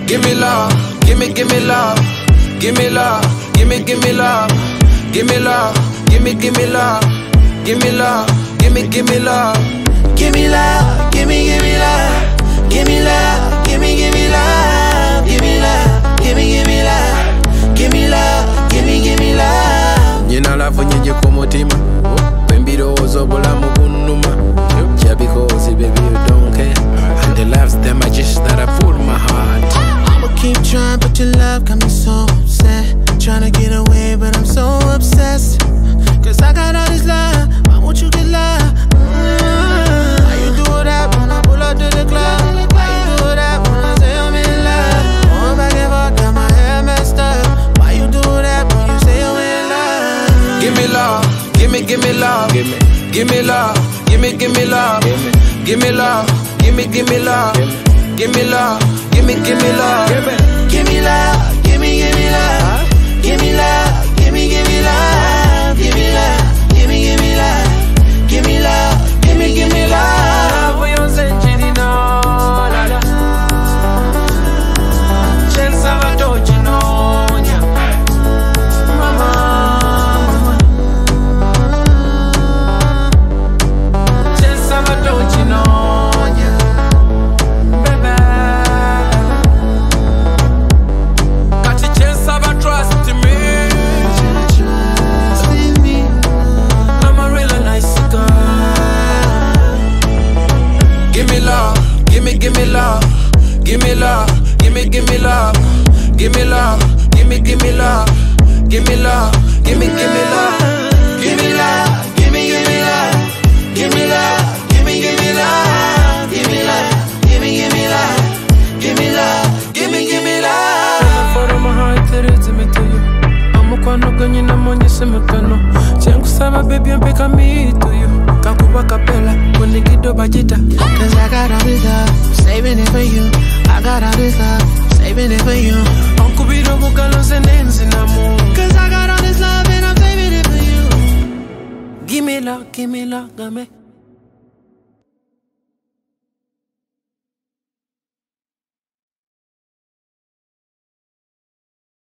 Give me love, give me love, give me love, give me love, give me love, give me love, give me love, give me love, give me love, give me love, give me love, give me love, give me love, give me love, give me love, give me love. Nina love nyeje kwa mutima, pembiro ozobola mukunuma. Yeah, because baby you don't care, and the love's the magic that I put in my heart. I'ma keep trying, but your love got me so upset. Trying to get away, but I'm so obsessed. Cause I got all this love, why won't you get love? Why you do that when I pull up to the club? Why you do that when I say I'm in love? Going back and forth, got my hair messed up. Why you do that when you say I'm in love? Give me love, give me love, give me love, give me love, give me love, give me love, give me love, give me love, give me love, give me love, give me love, give me love, give me love, give me love, give me love, give me love, give me love. We on century now, la la. Kenzo Eddy, mama. Kenzo Eddy, baby. Got the chance of a trust in me. I'm a real nice girl. Give me love, give me love, give me love, give me love, give me love, give me love, give me love, give me love, Give me love, give me love, give me love, give me love, give me love, give me love, give me love, give me love. For my heart, it's me to you. I'm a quando ganyi na monye semekano. Chengu saba baby and pick me to you. Kakuba kapela, when the kiddo bajita. Cause I got all this love, I'm saving it for you. I got all this love, I'm saving it for you. Uncle Bido Bukalos and Nens in a moon. Cause I got all this love and I'm saving it for you. Give me love, game.